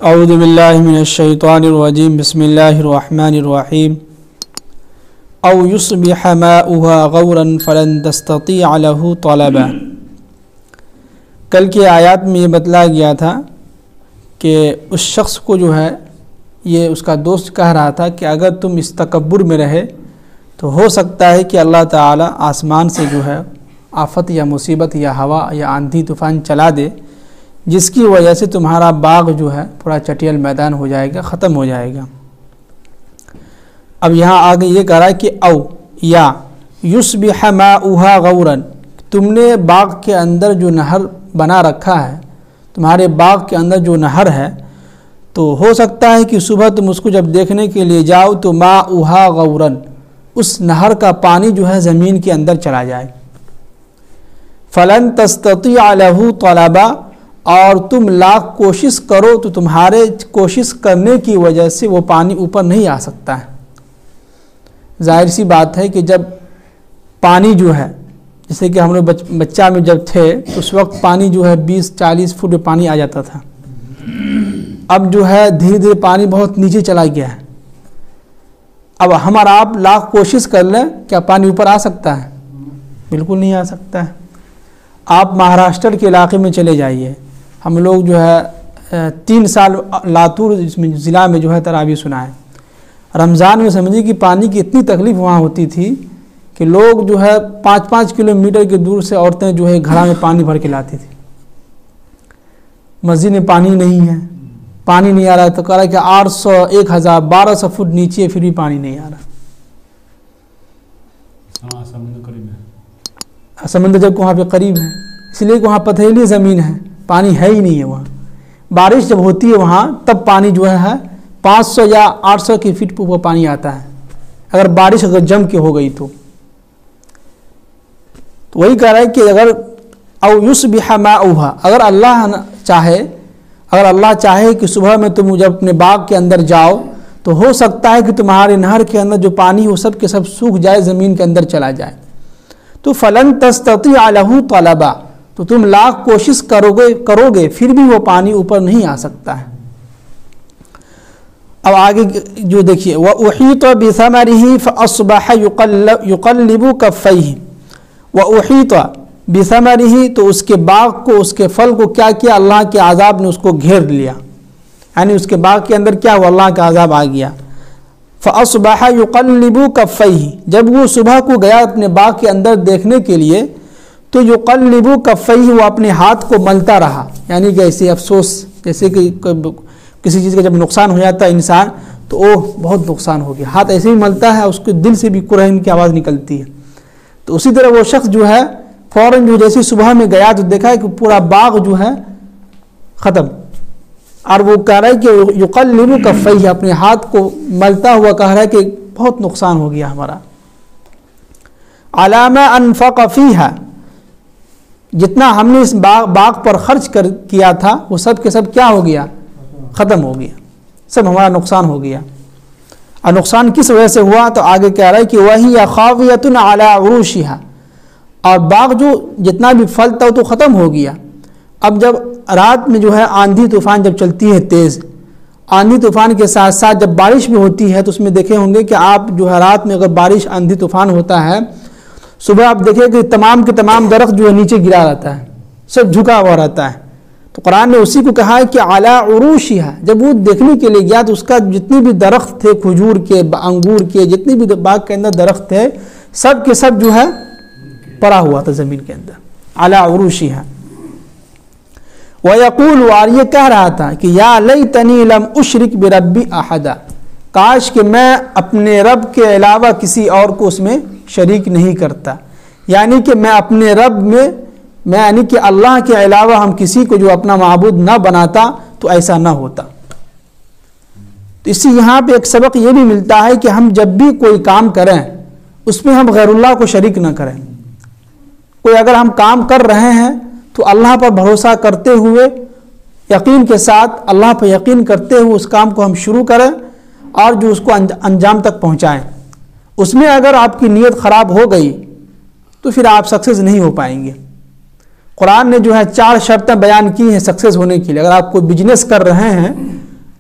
اعوذ باللہ من الشیطان الرجیم بسم اللہ الرحمن الرحیم او یصبح ماؤها غورا فلن تستطیع له طلبا۔ کل کی آیات میں یہ بتلایا گیا تھا کہ اس شخص کو جو ہے یہ اس کا دوست کہہ رہا تھا کہ اگر تم اس تکبر میں رہے تو ہو سکتا ہے کہ اللہ تعالیٰ آسمان سے جو ہے آفت یا مصیبت یا ہوا یا آندھی طوفان چلا دے، جس کی وجہ سے تمہارا باغ جو ہے پورا چٹیل میدان ہو جائے گا، ختم ہو جائے گا۔ اب یہاں آگے یہ کہہ رہا ہے کہ او یا یصبح ماؤها غورا، تم نے باغ کے اندر جو نہر بنا رکھا ہے، تمہارے باغ کے اندر جو نہر ہے، تو ہو سکتا ہے کہ صبح تم اس کو جب دیکھنے کے لیے جاؤ تو ماؤها غورا، اس نہر کا پانی جو ہے زمین کے اندر چلا جائے۔ فلن تستطیع له طلبا، اور تم لاکھ کوشش کرو تو تمہارے کوشش کرنے کی وجہ سے وہ پانی اوپر نہیں آ سکتا ہے۔ ظاہر سی بات ہے کہ جب پانی جو ہے، جیسے کہ ہم لوگ بچہ میں جب تھے تو اس وقت پانی جو ہے 20-40 فٹ میں پانی آ جاتا تھا، اب جو ہے دھیرے دھیرے پانی بہت نیچے چلا گیا ہے۔ اب ہم اور آپ لاکھ کوشش کر لیں، کیا پانی اوپر آ سکتا ہے؟ بالکل نہیں آ سکتا ہے۔ آپ مہاراشٹر کے علاقے میں چلے جائیے، ہم لوگ جو ہے 3 سال لاتور ضلع میں جو ہے تراویح سنائے۔ رمضان میں سمجھیے کہ پانی کی اتنی تکلیف وہاں ہوتی تھی کہ لوگ جو ہے 5-5 کلومیٹر کی دور سے عورتیں جو ہے گھڑا میں پانی بھر کے لاتی تھی۔ مسجد میں پانی نہیں ہے، پانی نہیں آ رہا ہے تو کہہ رہا ہے کہ 800 1000 1200 فٹ نیچے پھر بھی پانی نہیں آ رہا۔ سمندر جب وہاں پہ قریب ہے، اس لیے کہ وہاں پتھریلی زمین ہے، پانی ہے ہی نہیں ہے وہاں۔ بارش جب ہوتی ہے وہاں تب پانی جو ہے 500 یا 800 کی فٹ پر وہ پانی آتا ہے، اگر بارش اگر جم کے ہو گئی تو وہی کہہ رہا ہے کہ اگر او یصبح ماؤها، اگر اللہ چاہے کہ صبح میں تم جب اپنے باغ کے اندر جاؤ تو ہو سکتا ہے کہ تمہارے نہر کے اندر جو پانی وہ سب کے سب سوکھ جائے، زمین کے اندر چلا جائے۔ تو فلن تستطیع له طلبا، تو تم لاکھ کوشش کرو گے پھر بھی وہ پانی اوپر نہیں آ سکتا ہے۔ اب آگے جو دیکھیے وَأُحِيطَ بِثَمَرِهِ فَأَصْبَحَ يُقَلِّبُ كَفَّيْهِ وَأُحِيطَ بِثَمَرِهِ، تو اس کے باغ کو، اس کے پھل کو کیا کیا؟ اللہ کے عذاب نے اس کو گھیر لیا، یعنی اس کے باغ کے اندر کیا ہوا؟ اللہ کا عذاب آ گیا۔ فَأَصْبَحَ يُقَلِّبُ كَفَّيْهِ، جب وہ صبح کو گیا اپنے باغ کے اندر دیکھنے کے لیے تو یقلب کفیہ، وہ اپنے ہاتھ کو ملتا رہا، یعنی کہ ایسے افسوس، جیسے کہ کسی چیز کا جب نقصان ہو جاتا ہے انسان تو بہت نقصان ہو گیا، ہاتھ ایسے ہی ملتا ہے، اس کے دل سے بھی کرہن کی آواز نکلتی ہے۔ تو اسی طرح وہ شخص جو ہے فوراً جو جیسے صبح میں گیا تو دیکھا ہے کہ پورا باغ جو ہے ختم، اور وہ کہہ رہا ہے کہ یقلب کفیہ، اپنے ہاتھ کو ملتا ہوا کہہ رہا ہے کہ بہت نقصان ہو گیا ہمارا۔ علی ما انفق فیہا، جتنا ہم نے اس باغ پر خرچ کیا تھا وہ سب کے سب کیا ہو گیا؟ ختم ہو گیا، سب ہمارا نقصان ہو گیا۔ اور نقصان کس وجہ سے ہوا؟ تو آگے کہہ رہا ہے کہ وَهِيَ خَاوِيَةٌ عَلَىٰ عُرُوشِهَا، اور باغ جو جتنا بھی پھل تھا وہ تو ختم ہو گیا۔ اب جب رات میں جو ہے آندھی طوفان جب چلتی ہے تیز، آندھی طوفان کے ساتھ ساتھ جب بارش بھی ہوتی ہے تو اس میں دیکھے ہوں گے کہ آپ جو ہے رات میں اگر بارش آندھی طوفان ہوتا ہے، صبح آپ دیکھیں کہ تمام کے تمام درخت جو ہے نیچے گرا رہتا ہے، سب جھکا ہوا رہتا ہے۔ تو قرآن نے اسی کو کہا ہے کہ علی عروشہا، جب وہ دیکھنے کے لیے گیا تو اس کا جتنے بھی درخت تھے، کھجور کے، انگور کے، جتنے بھی باغ کے اندر درخت تھے، سب کے سب جو ہے پڑا ہوا تھا زمین کے اندر، علی عروشہا۔ وَيَقُولُ، اور یہ کہہ رہا تھا کہ یا لیتنی لم اشرک بربی احدا، کاش کہ میں اپنے رب کے علاوہ کسی اور کو اس میں شریک نہیں کرتا، یعنی کہ میں اپنے رب میں یعنی کہ اللہ کے علاوہ ہم کسی کو جو اپنا معبود نہ بناتا تو ایسا نہ ہوتا۔ تو اسی یہاں پہ ایک سبق یہ بھی ملتا ہے کہ ہم جب بھی کوئی کام کریں اس میں ہم غیر اللہ کو شریک نہ کریں۔ کوئی اگر ہم کام کر رہے ہیں تو اللہ پر بھروسہ کرتے ہوئے، یقین کے ساتھ اللہ پر یقین کرتے ہوئے اس کام کو ہم شروع کریں اور جو اس کو انجام تک پہنچائیں۔ اس میں اگر آپ کی نیت خراب ہو گئی تو پھر آپ سکسیس نہیں ہو پائیں گے۔ قرآن نے جو ہے 4 شرطیں بیان کی ہیں سکسیس ہونے کے لیے۔ اگر آپ کوئی بزنس کر رہے ہیں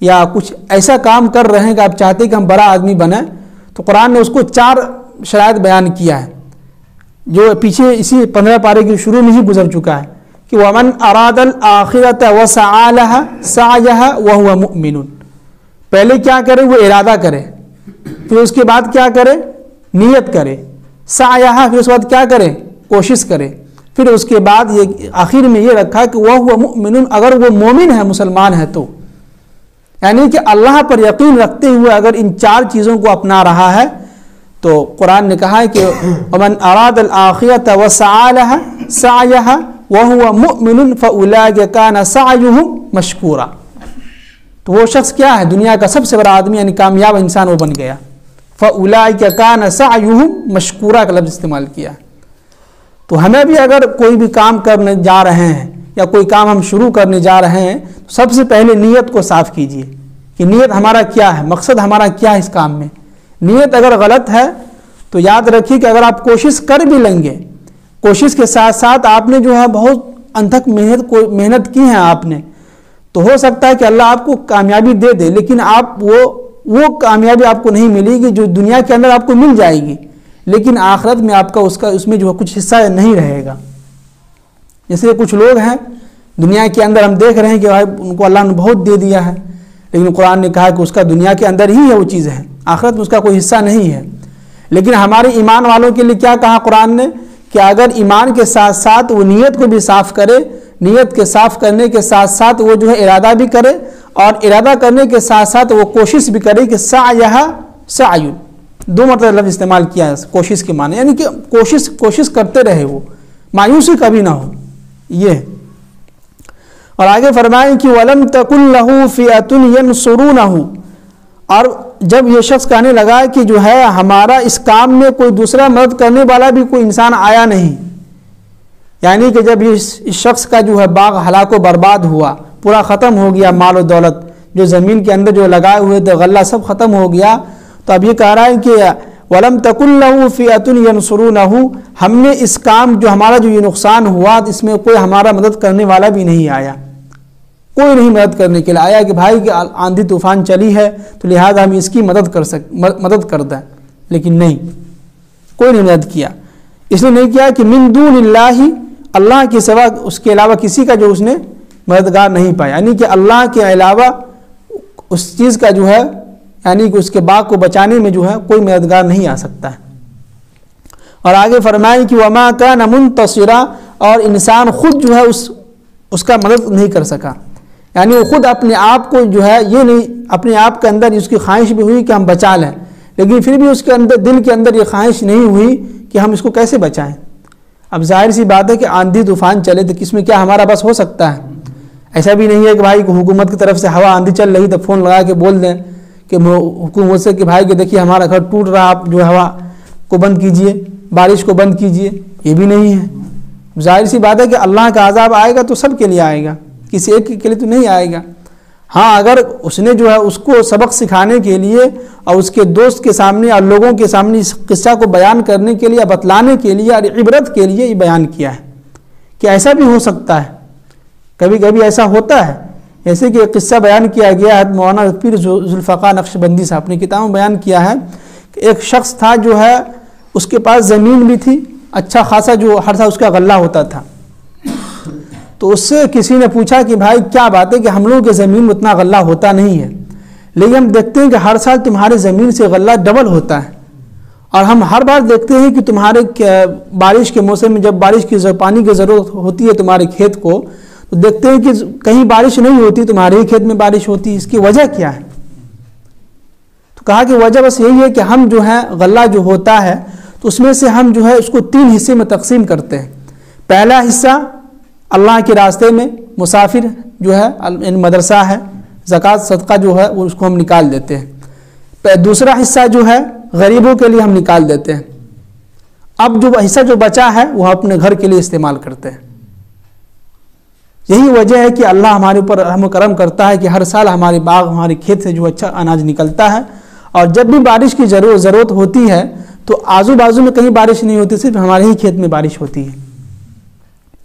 یا کچھ ایسا کام کر رہے ہیں کہ آپ چاہتے ہیں کہ ہم بڑا آدمی بنیں، تو قرآن نے اس کو 4 شرائط بیان کیا ہے، جو پیچھے اسی 15 پارے کے شروع میں ہی گزر چکا ہے کہ وَمَنْ أَرَادَ الْآخِرَةَ وَسَعَى لَهَا سَعْيَهَا وَهُوَ مُؤْمِنٌ، پہلے کیا کرے؟ وہ ارادہ کرے، پھر اس کے بعد کیا کرے؟ نیت کرے، سعیہا، پھر اس کے بعد کیا کرے؟ کوشش کرے، پھر اس کے بعد یہ آخر میں یہ رکھا کہ وَهُوَ مُؤْمِنٌ، اگر وہ مومن ہے، مسلمان ہے تو، یعنی کہ اللہ پر یقین رکھتے ہوئے اگر ان 4 چیزوں کو اپنا رہا ہے تو قرآن نے کہا ہے کہ وَمَنْ أَرَادَ الْآخِرَةَ وَسَعَى لَهَا سَعْيَهَا وَهُوَ مُؤْمِنٌ فَأُولَٰئِكَ كَانَ سَعْيُهُمْ مَشْكُورًا، تو وہ شخص کیا ہے؟ دنیا کا سب سے بڑا آدمی، یعنی کامیاب انسان وہ بن گیا۔ فَأُولَٰئِكَ كَانَ سَعْيُهُمْ مَشْكُورًا کا لفظ استعمال کیا۔ تو ہمیں بھی اگر کوئی بھی کام کرنے جا رہے ہیں یا کوئی کام ہم شروع کرنے جا رہے ہیں تو سب سے پہلے نیت کو صاف کیجئے کہ نیت ہمارا کیا ہے، مقصد ہمارا کیا ہے اس کام میں۔ نیت اگر غلط ہے تو یاد رکھیے کہ اگر آپ کوشش کر بھی لیں گے، کوشش کے ساتھ ساتھ آپ نے جو ہے بہت انتھک محنت کی ہے آپ نے، تو ہو سکتا ہے کہ اللہ آپ کو کامیابی دے دے، لیکن آپ وہ کامیابی آپ کو نہیں ملے گی جو دنیا کے اندر آپ کو مل جائے گی، لیکن آخرت میں آپ کا اس میں جو ہے کچھ حصہ نہیں رہے گا۔ جیسے کچھ لوگ ہیں دنیا کے اندر ہم دیکھ رہے ہیں کہ بھائی ان کو اللہ نے بہت دے دیا ہے، لیکن قرآن نے کہا کہ اس کا دنیا کے اندر ہی ہے وہ چیز ہے، آخرت میں اس کا کوئی حصہ نہیں ہے۔ لیکن ہمارے ایمان والوں کے لیے کیا کہا قرآن نے کہ اگر ایمان کے ساتھ ساتھ وہ نیت کو بھی صاف کرے، نیت کے صاف کرنے کے ساتھ ساتھ وہ جو ہے ارادہ بھی کرے، اور ارادہ کرنے کے ساتھ ساتھ وہ کوشش بھی کرے کہ سعیہا سعی، 2 مرتبہ لفظ استعمال کیا ہے کوشش کے معنی، یعنی کہ کوشش کرتے رہے، وہ مایوسی کبھی نہ ہو، یہ۔ اور آگے فرمائیں کہ وَلَمْ تَكُنْ لَهُ فِئَةٌ يَنْصُرُونَهُ، اور جب یہ شخص کہنے لگا کہ جو ہے ہمارا اس کام میں کوئی دوسرا مدد کرنے والا بھی کوئی انسان آیا نہیں، یعنی کہ جب اس شخص کا جو ہے باغ ہلاک و برباد ہوا، پورا ختم ہو گیا، مال و دولت جو زمین کے اندر جو لگائے ہوئے تھے، غلہ سب ختم ہو گیا، تو اب یہ کہہ رہا ہے کہ وَلَمْ تَكُنْ لَهُ فِئَةٌ يَنْصُرُونَهُ، ہم نے اس کام جو ہمارا جو یہ نقصان ہوا اس میں کوئی ہمارا مدد کرنے والا بھی نہیں آیا، کوئی نہیں مدد کرنے کے لیے آیا کہ بھائی کہ آندھی طوفان چلی ہے تو لہذا ہم اس کی مدد کر دیں، لیکن نہیں، کوئی نہیں مدد کیا۔ اس نے نہیں کیا کہ من دون اللہ، اللہ کے سوا اس کے علاوہ کسی کا جو اس نے مددگار نہیں پایا، یعنی کہ اللہ کے علاوہ اس چیز کا جو ہے، یعنی کہ اس کے باغ کو بچانے میں جو ہے کوئی مددگار نہیں آ سکتا ہے۔ اور آگے فرمائیں کہ وما کان منتصرا، اور انسان خود جو ہے اس کا مدد نہیں کر سکا، یعنی وہ خود اپنے آپ کو جو ہے یہ نہیں، اپنے آپ کے اندر اس کی خواہش بھی ہوئی کہ ہم بچا لیں، لیکن پھر بھی اس کے اندر دل کے اندر یہ خواہش نہیں ہوئی کہ ہم اس کو کیسے بچائیں۔ اب ظاہر سی بات ہے کہ آندھی طوفان چلے تو کس میں کیا ہمارا بس ہو سکتا ہے؟ ایسا بھی نہیں ہے کہ بھائی حکومت کی طرف سے ہوا آندھی چل رہی تو فون لگا کے بول دیں کہ حکومت سے کہ بھائی کہ دیکھیے ہمارا گھر ٹوٹ رہا، آپ جو ہوا کو بند کیجئے، بارش کو بند کیجئے، یہ بھی نہیں ہے۔ ظاہر سی بات ہے کہ اللہ کا عذاب آئے گا تو سب کے لیے آئے گا، کسی ایک کے لیے تو نہیں آئے گا۔ ہاں اگر اس نے جو ہے اس کو سبق سکھانے کے لیے اور اس کے دوست کے سامنے اور لوگوں کے سامنے اس قصہ کو بیان کرنے کے لیے، بتلانے کے لیے اور عبرت کے لیے یہ بیان کیا ہے کہ ایسا بھی ہو سکتا ہے، کبھی کبھی ایسا ہوتا ہے، جیسے کہ ایک قصہ بیان کیا گیا ہے، مولانا پیر ذوالفقار نقشبندی صاحب نے کتاب میں بیان کیا ہے کہ ایک شخص تھا جو ہے اس کے پاس زمین بھی تھی اچھا خاصا، جو ہر سال اس کا غلہ ہوتا تھا، تو اس سے کسی نے پوچھا کہ بھائی کیا بات ہے کہ ہم لوگوں کے زمین میں اتنا غلہ ہوتا نہیں ہے، لیکن ہم دیکھتے ہیں کہ ہر سال تمہارے زمین سے غلہ ڈبل ہوتا ہے، اور ہم ہر بار دیکھتے ہیں کہ تمہارے بارش کے موسم میں جب بارش کی پانی کی ضرورت ہوتی ہے تمہارے کھیت کو، تو دیکھتے ہیں کہ کہیں بارش نہیں ہوتی، تمہارے ہی کھیت میں بارش ہوتی ہے، اس کی وجہ کیا ہے؟ تو کہا کہ وجہ بس یہی ہے کہ ہم جو ہے غلہ جو ہوتا ہے تو اس میں سے ہم جو ہے اس کو 3 حصے میں تقسیم کرتے ہیں۔ پہلا حصہ اللہ کے راستے میں، مسافر جو ہے مدرسہ ہے، زکوٰۃ صدقہ جو ہے وہ اس کو ہم نکال دیتے ہیں۔ دوسرا حصہ جو ہے غریبوں کے لیے ہم نکال دیتے ہیں۔ اب جو حصہ جو بچا ہے وہ اپنے گھر کے لیے استعمال کرتے ہیں۔ یہی وجہ ہے کہ اللہ ہمارے اوپر رحم و کرم کرتا ہے کہ ہر سال ہمارے باغ، ہمارے کھیت سے جو اچھا اناج نکلتا ہے، اور جب بھی بارش کی ضرورت ہوتی ہے تو آزو بازو میں کہیں بارش نہیں ہوتی، صرف ہمارے ہی کھیت میں بارش ہوتی ہے۔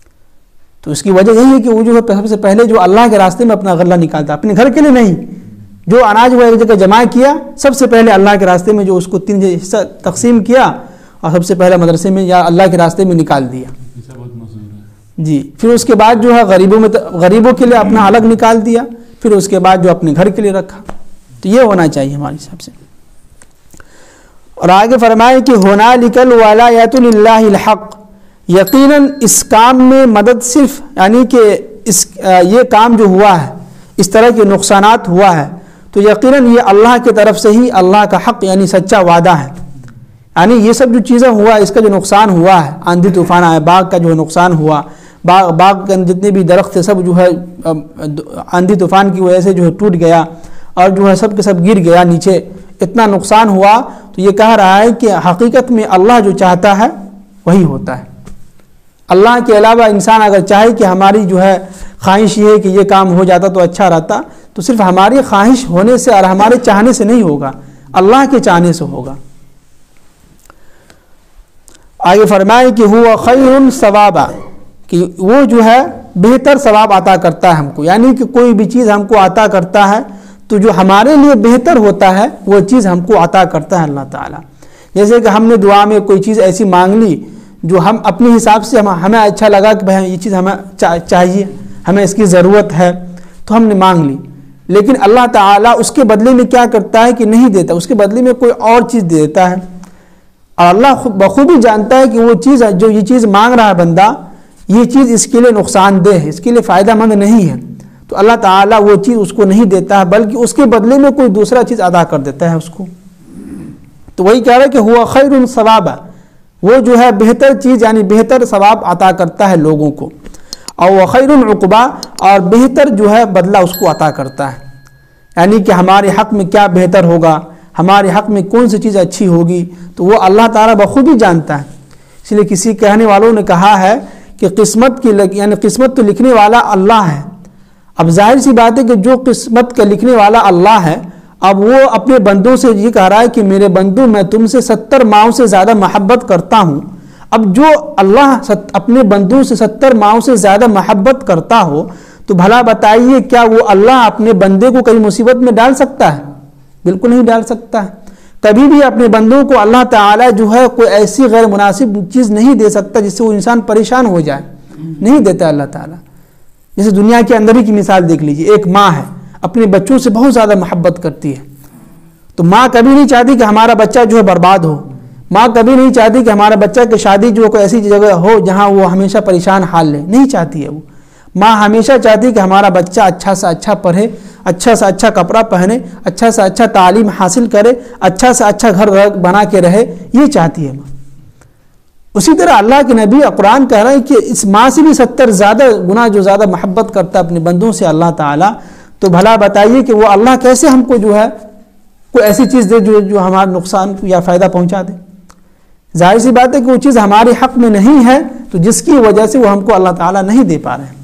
تو اس کی وجہ یہی ہے کہ وہ جو ہے سب سے پہلے جو اللہ کے راستے میں اپنا غلہ نکالتا ہے، اپنے گھر کے لیے نہیں، جو اناج وہ ایک جگہ جمع کیا، سب سے پہلے اللہ کے راستے میں جو اس کو 3 حصہ تقسیم کیا اور سب سے پہلے مدرسے میں یا اللہ کے راستے میں نکال دیا جی. پھر اس کے بعد جو ہے غریبوں کے لیے اپنا الگ نکال دیا، پھر اس کے بعد جو اپنے گھر کے لیے رکھا. تو یہ ہونا چاہیے ہمارے حساب سے. اور آگے فرمائے کہ ہنالک الولایۃ للہ الحق، یقیناً اس کام میں مدد صرف یعنی کہ یہ کام جو ہوا ہے، اس طرح کے نقصانات ہوا ہے تو یقیناً یہ اللہ کی طرف سے ہی اللہ کا حق یعنی سچا وعدہ ہے. یعنی یہ سب جو چیزیں ہوا، اس کا جو نقصان ہوا ہے، آندھی طوفان آئے، باغ کا جو نقصان ہوا، باغ کے جتنے بھی درخت تھے سب جو ہے آندھی طوفان کی وجہ سے جو ہے ٹوٹ گیا اور جو ہے سب کے سب گر گیا نیچے، اتنا نقصان ہوا. تو یہ کہہ رہا ہے کہ حقیقت میں اللہ جو چاہتا ہے وہی ہوتا ہے. اللہ کے علاوہ انسان اگر چاہے کہ ہماری جو ہے خواہش یہ ہے کہ یہ کام ہو جاتا تو اچھا رہتا، تو صرف ہماری خواہش ہونے سے اور ہمارے چاہنے سے نہیں ہوگا، اللہ کے چاہنے سے ہوگا. آگے فرمائے کہ ہوا خیر ثوابا، کہ وہ جو ہے بہتر ثواب عطا کرتا ہے ہم کو. یعنی کہ کوئی بھی چیز ہم کو عطا کرتا ہے تو جو ہمارے لیے بہتر ہوتا ہے وہ چیز ہم کو عطا کرتا ہے اللہ تعالیٰ. جیسے کہ ہم نے دعا میں کوئی چیز ایسی مانگ لی جو ہم اپنے حساب سے ہمیں اچھا لگا کہ بھائی یہ چیز ہمیں چاہیے، ہمیں اس کی ضرورت ہے، تو ہم نے مانگ لی. لیکن اللہ تعالیٰ اس کے بدلے میں کیا کرتا ہے کہ نہیں دیتا، اس کے بدلے میں کوئی اور چیز دے دیتا ہے. اور اللہ بخوبی جانتا ہے کہ وہ چیز جو یہ چیز مانگ رہا ہے بندہ، یہ چیز اس کے لیے نقصان دہ ہے، اس کے لیے فائدہ مند نہیں ہے. تو اللہ تعالیٰ وہ چیز اس کو نہیں دیتا ہے بلکہ اس کے بدلے میں کوئی دوسرا چیز ادا کر دیتا ہے اس کو. تو وہی کہہ رہا ہے کہ ہوا خیر ثوابا، وہ جو ہے بہتر چیز یعنی بہتر ثواب عطا کرتا ہے لوگوں کو. اور وہ خیر عقبا، اور بہتر جو ہے بدلہ اس کو عطا کرتا ہے. یعنی کہ ہمارے حق میں کیا بہتر ہوگا، ہمارے حق میں کون سی چیز اچھی ہوگی، تو وہ اللہ تعالیٰ بخوبی جانتا ہے. اس لیے کسی کہنے والوں نے کہا ہے کہ قسمت تو لکھنے والا اللہ ہے. اب ظاہر سی بات ہے کہ جو قسمت کا لکھنے والا اللہ ہے، اب وہ اپنے بندوں سے یہ کہہ رہا ہے کہ میرے بندو میں تم سے 70 ماؤں سے زیادہ محبت کرتا ہوں. اب جو اللہ اپنے بندوں سے 70 ماؤں سے زیادہ محبت کرتا ہو تو بھلا بتائیے کیا وہ اللہ اپنے بندے کو کئی مصیبت میں ڈال سکتا ہے؟ بالکل نہیں ڈال سکتا ہے. کبھی بھی اپنے بندوں کو اللہ تعالیٰ جو ہے کوئی ایسی غیر مناسب چیز نہیں دے سکتا جس سے وہ انسان پریشان ہو جائے، نہیں دیتا اللہ تعالیٰ. جیسے دنیا کے اندر ہی کی مثال دیکھ لیجیے، ایک ماں ہے اپنے بچوں سے بہت زیادہ محبت کرتی ہے. تو ماں کبھی نہیں چاہتی کہ ہمارا بچہ جو ہے برباد ہو. ماں کبھی نہیں چاہتی کہ ہمارا بچہ کی شادی جو کوئی ایسی جگہ ہو جہاں وہ ہمیشہ پریشان حال لے، نہیں چاہتی ہے. وہ ماں ہمیشہ چاہتی ہے کہ ہمارا بچہ اچھا سے اچھا پڑھے، اچھا سے اچھا کپڑا پہنے، اچھا سے اچھا تعلیم حاصل کرے، اچھا سے اچھا گھر بنا کے رہے، یہ چاہتی ہے ماں. اسی طرح اللہ کے نبی قرآن کہہ رہے ہیں کہ اس ماں سے بھی 70 زیادہ گنا جو زیادہ محبت کرتا ہے اپنے بندوں سے اللہ تعالیٰ. تو بھلا بتائیے کہ وہ اللہ کیسے ہم کو جو ہے کوئی ایسی چیز دے جو ہمارا نقصان یا فائدہ پہنچا دے. ظاہر سی بات ہے کہ وہ چیز ہمارے حق میں نہیں ہے، تو جس کی وجہ سے وہ ہم کو اللہ تعالیٰ نہیں دے پا رہے ہیں.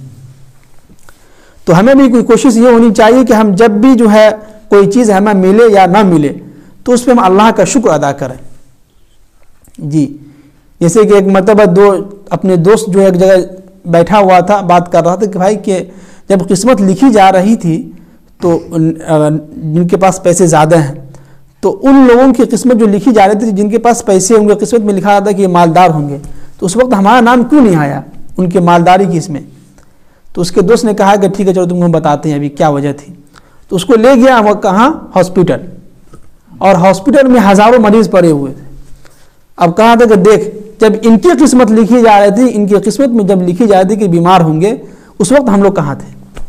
تو ہمیں بھی کوئی کوشش یہ ہونی چاہیے کہ ہم جب بھی جو ہے کوئی چیز ہمیں ملے یا نہ ملے تو اس پہ ہم اللہ کا شکر ادا کریں. جی جیسے کہ ایک مرتبہ اپنے دوست جو ایک جگہ بیٹھا ہوا تھا، بات کر رہا تھا کہ بھائی کہ جب قسمت لکھی جا رہی تھی تو جن کے پاس پیسے زیادہ ہیں تو ان لوگوں کی قسمت جو لکھی جا رہی تھی جن کے پاس پیسے ہوں گے، قسمت میں لکھا رہا تھا کہ یہ مالدار ہوں گے، تو اس وقت ہمارا نام کیوں نہیں آیا ان کے مالداری کی اس میں؟ تو اس کے دوست نے کہا کہ ٹھیک ہے چلو تم کو بتاتے ہیں ابھی کیا وجہ تھی. تو اس کو لے گیا وہ کہاں؟ ہاسپٹل. اور ہاسپٹل میں ہزاروں مریض پڑے ہوئے تھے. اب کہا تھا کہ دیکھ جب ان کی قسمت لکھی جا رہی تھی، ان کی قسمت میں جب لکھی جا رہی تھی کہ بیمار ہوں گے، اس وقت ہم لوگ کہاں تھے؟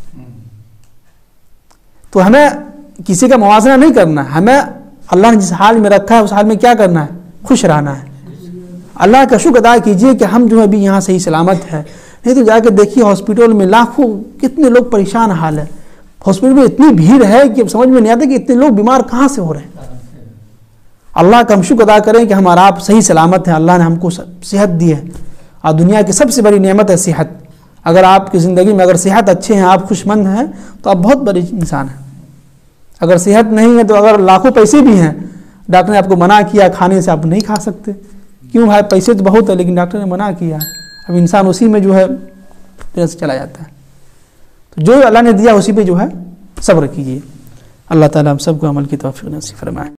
تو ہمیں کسی کا موازنہ نہیں کرنا، ہمیں اللہ نے جس حال میں رکھا ہے اس حال میں کیا کرنا ہے؟ خوش رہنا ہے. اللہ کا شکر ادا کیجئے کہ ہم جو ہے ابھی یہاں صحیح سلامت ہے. نہیں تو جا کے دیکھیے ہاسپٹل میں لاکھوں کتنے لوگ پریشان حال ہے. ہاسپٹل میں اتنی بھیڑ ہے کہ سمجھ میں نہیں آتا کہ اتنے لوگ بیمار کہاں سے ہو رہے ہیں. اللہ کا ہم شکر ادا کریں کہ ہمارا آپ صحیح سلامت ہیں، اللہ نے ہم کو صحت دی ہے، اور دنیا کی سب سے بڑی نعمت ہے صحت. اگر آپ کی زندگی میں اگر صحت اچھے ہیں، آپ خوش مند ہیں، تو آپ بہت بڑے انسان ہیں. اگر صحت نہیں ہے تو اگر لاکھوں پیسے بھی ہیں، ڈاکٹر نے آپ کو منع کیا کھانے سے، آپ نہیں کھا سکتے. کیوں بھائی؟ پیسے تو بہت ہے لیکن ڈاکٹر نے منع کیا. اب انسان اسی میں جو ہے پھر سے چلا جاتا ہے. تو جو اللہ نے دیا اسی پہ جو ہے صبر کیجیے. اللہ تعالیٰ ہم سب کو عمل کی توفیق نصیب فرمائے۔